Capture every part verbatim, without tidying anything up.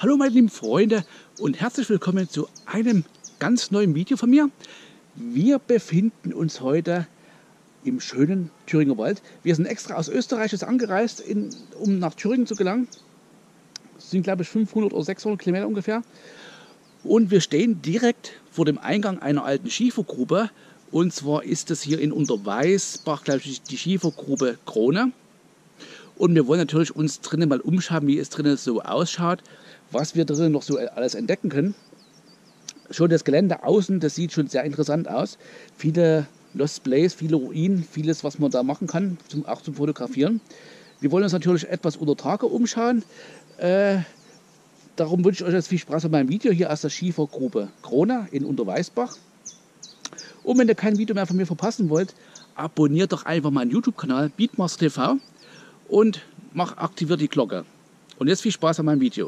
Hallo meine lieben Freunde und herzlich willkommen zu einem ganz neuen Video von mir. Wir befinden uns heute im schönen Thüringer Wald. Wir sind extra aus Österreich jetzt angereist, in, um nach Thüringen zu gelangen. Das sind glaube ich fünfhundert oder sechshundert Kilometer ungefähr. Und wir stehen direkt vor dem Eingang einer alten Schiefergrube. Und zwar ist das hier in Unterweisbach, glaube ich, die Schiefergrube Krone. Und wir wollen natürlich uns drinnen mal umschauen, wie es drinnen so ausschaut, was wir drinnen noch so alles entdecken können. Schon das Gelände außen, das sieht schon sehr interessant aus. Viele Lost Place, viele Ruinen, vieles, was man da machen kann, zum, auch zum Fotografieren. Wir wollen uns natürlich etwas unter Tage umschauen. Äh, darum wünsche ich euch jetzt viel Spaß bei meinem Video hier aus der Schiefergrube Krone in Unterweisbach. Und wenn ihr kein Video mehr von mir verpassen wollt, abonniert doch einfach meinen YouTube-Kanal Beatmaster T V und mach, aktiviert die Glocke. Und jetzt viel Spaß an meinem Video.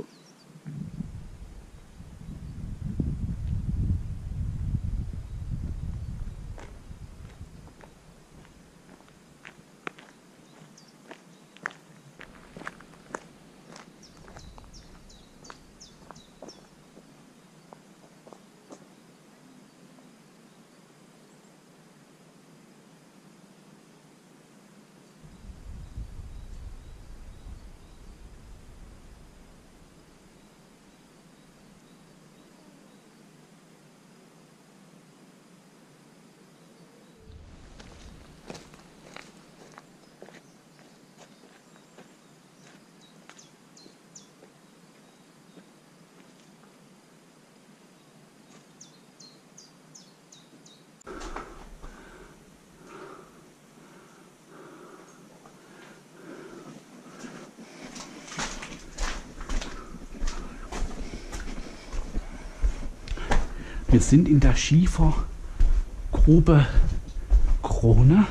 Wir sind in der Schiefergrube Krone.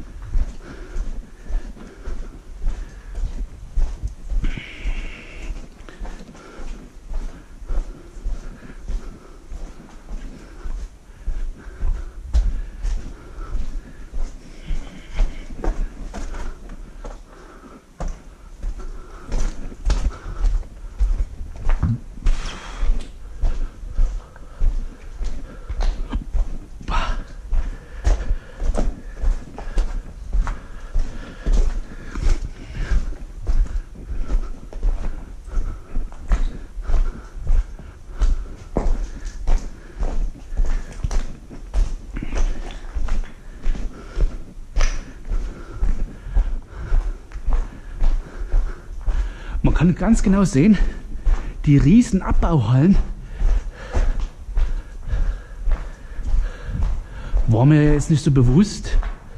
Man kann ganz genau sehen, die riesen Abbauhallen war mir jetzt nicht so bewusst,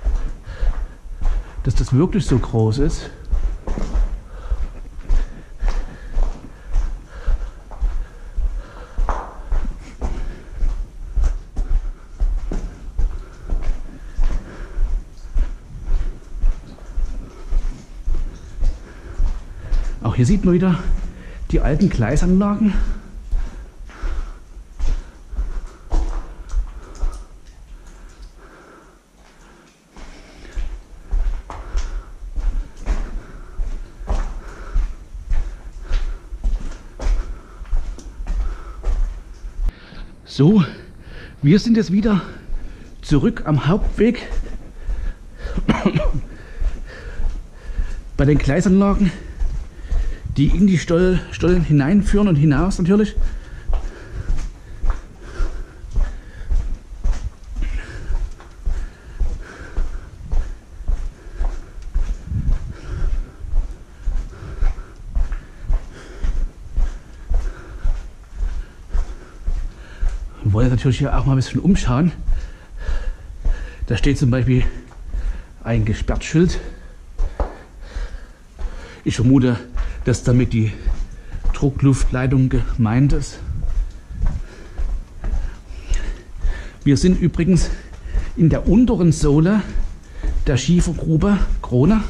dass das wirklich so groß ist. Auch hier sieht man wieder die alten Gleisanlagen. So, wir sind jetzt wieder zurück am Hauptweg bei den Gleisanlagen, die in die Stoll, Stollen hineinführen und hinaus natürlich. Wir wollen natürlich hier auch mal ein bisschen umschauen. Da steht zum Beispiel ein Gesperrtschild. Ich vermute, dass damit die Druckluftleitung gemeint ist. Wir sind übrigens in der unteren Sohle der Schiefergrube Krone.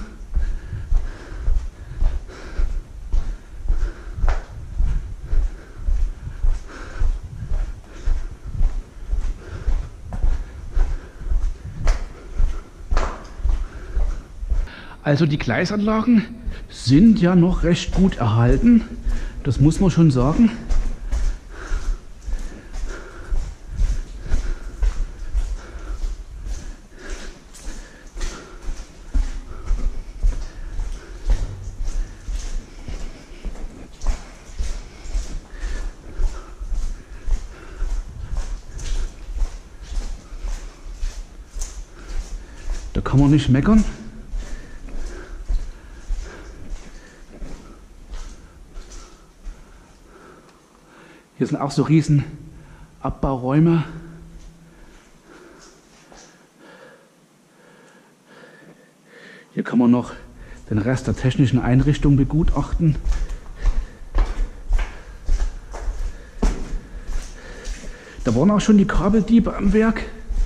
Also die Gleisanlagen sind ja noch recht gut erhalten. Das muss man schon sagen. Da kann man nicht meckern. Hier sind auch so riesen Abbauräume. Hier kann man noch den Rest der technischen Einrichtung begutachten. Da waren auch schon die Kabeldiebe am Werk.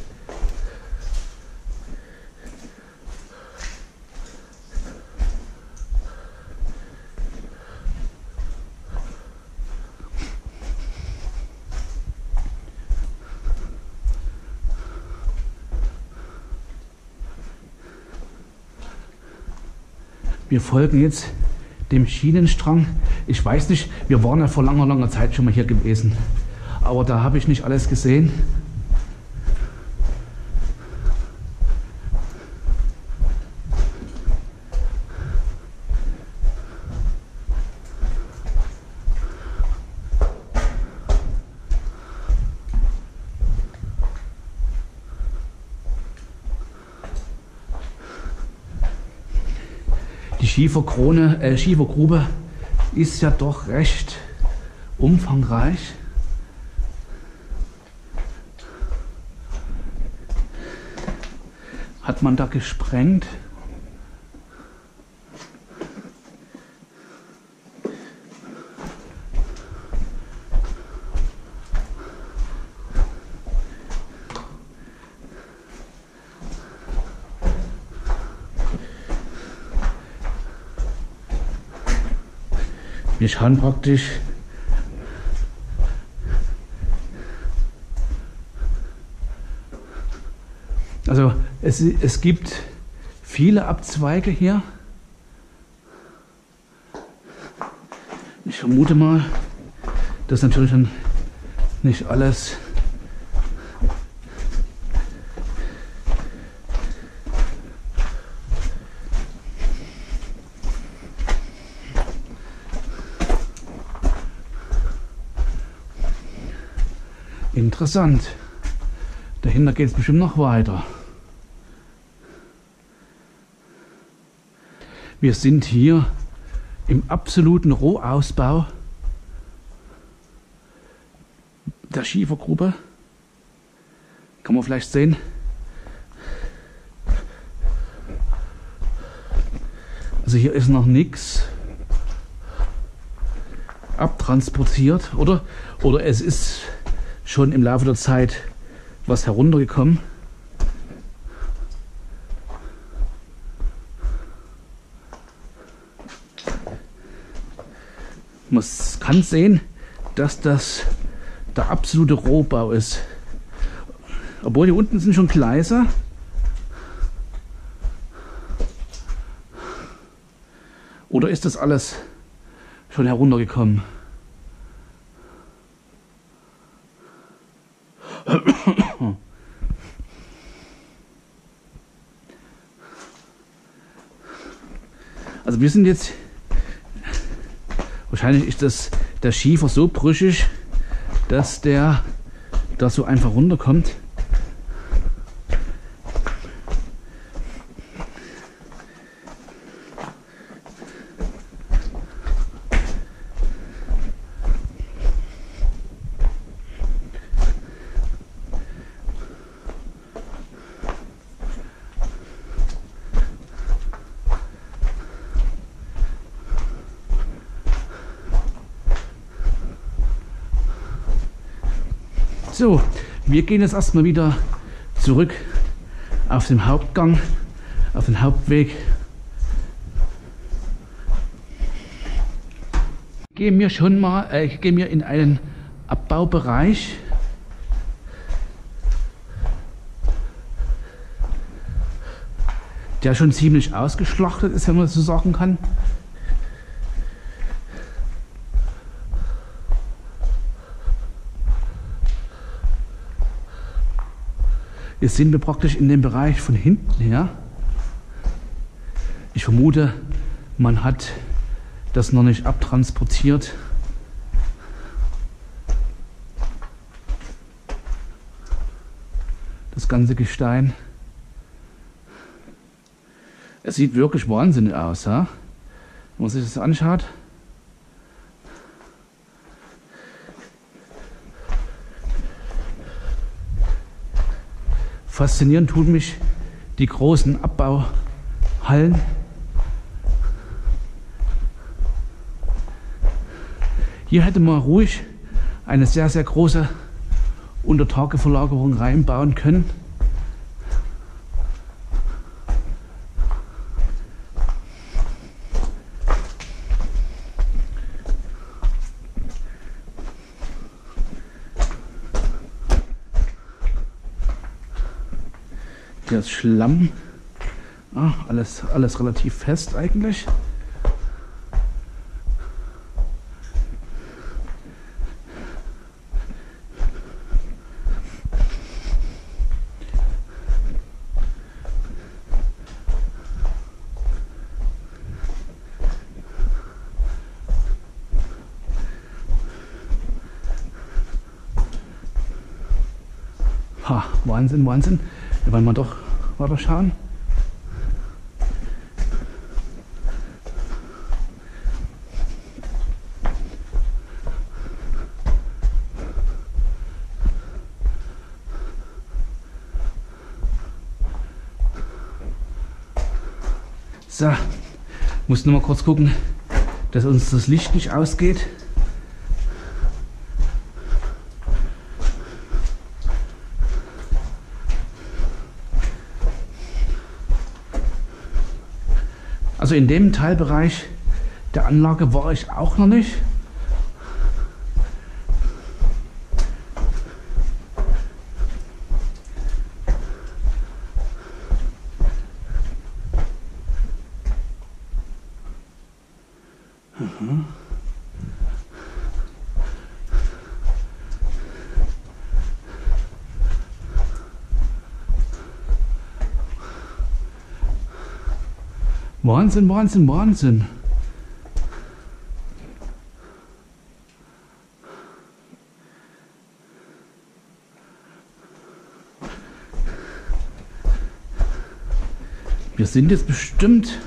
Wir folgen jetzt dem Schienenstrang. Ich weiß nicht, wir waren ja vor langer, langer Zeit schon mal hier gewesen. Aber da habe ich nicht alles gesehen. Die Schieferkrone, äh, Schiefergrube ist ja doch recht umfangreich. Hat man da gesprengt? Wir schauen praktisch also es, es gibt viele Abzweige hier. Ich vermute mal, dass natürlich dann nicht alles interessant. Dahinter geht es bestimmt noch weiter. Wir sind hier im absoluten Rohausbau der Schiefergrube. Kann man vielleicht sehen. Also hier ist noch nichts abtransportiert, oder? Oder es ist schon im Laufe der Zeit was heruntergekommen. Man kann sehen, dass das der absolute Rohbau ist. Obwohl hier unten sind schon Gleise. Oder ist das alles schon heruntergekommen? Also wir sind jetzt, wahrscheinlich ist das der Schiefer so brüchig, dass der da so einfach runterkommt. So, wir gehen jetzt erstmal wieder zurück auf den Hauptgang, auf den Hauptweg. Gehen wir schon mal, äh, gehen wir in einen Abbaubereich. Der schon ziemlich ausgeschlachtet ist, wenn man so sagen kann. Jetzt sind wir praktisch in dem Bereich von hinten her. Ich vermute, man hat das noch nicht abtransportiert. Das ganze Gestein. Es sieht wirklich wahnsinnig aus, ja? Wenn man sich das anschaut. Faszinierend tun mich die großen Abbauhallen. Hier hätte man ruhig eine sehr, sehr große Untertageverlagerung reinbauen können. Hier ist Schlamm. Ah, alles, alles relativ fest eigentlich. Ha, Wahnsinn, Wahnsinn. Wir wollen mal doch weiter schauen. So, muss nur mal kurz gucken, dass uns das Licht nicht ausgeht. Also in dem Teilbereich der Anlage war ich auch noch nicht. Aha. Wahnsinn, Wahnsinn, Wahnsinn. Wir sind jetzt bestimmt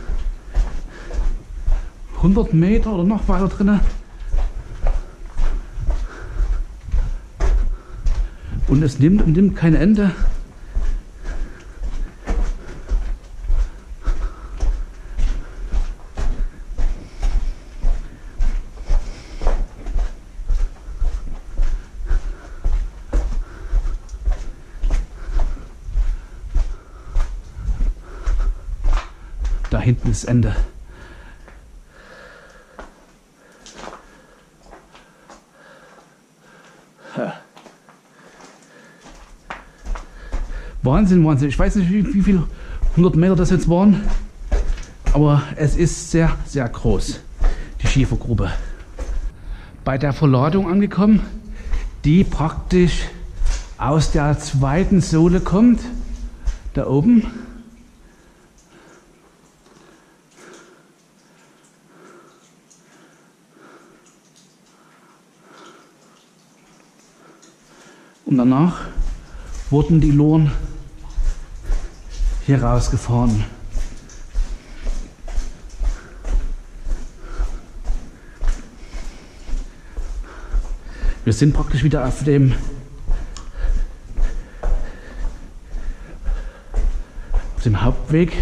hundert Meter oder noch weiter drin. Und es nimmt und nimmt kein Ende. Da hinten ist Ende. Wahnsinn, Wahnsinn. Ich weiß nicht, wie, wie viele hundert Meter das jetzt waren, aber es ist sehr, sehr groß, die Schiefergrube. Bei der Verladung angekommen, die praktisch aus der zweiten Sohle kommt, da oben. Und danach wurden die Loren hier rausgefahren. Wir sind praktisch wieder auf dem auf dem Hauptweg.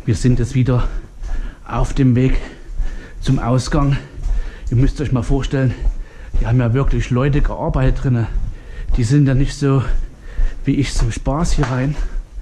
Wir sind jetzt wieder auf dem Weg zum Ausgang. Ihr müsst euch mal vorstellen, hier haben ja wirklich Leute gearbeitet drin. Die sind ja nicht so wie ich zum Spaß hier rein.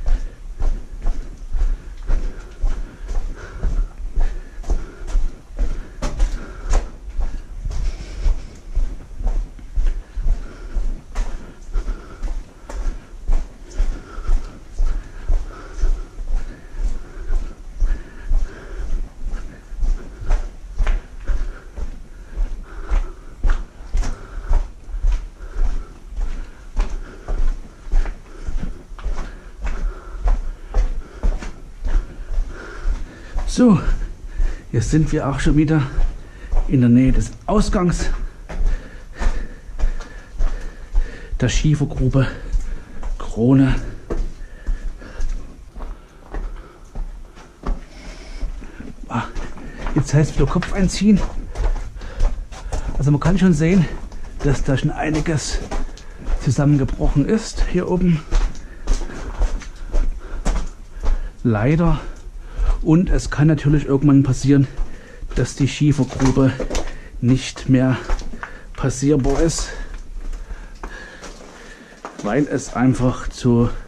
So, jetzt sind wir auch schon wieder in der Nähe des Ausgangs der Schiefergrube Krone. Ah, jetzt heißt es wieder Kopf einziehen. Also man kann schon sehen, dass da schon einiges zusammengebrochen ist hier oben. Leider. Und es kann natürlich irgendwann passieren, dass die Schiefergrube nicht mehr passierbar ist, weil es einfach zu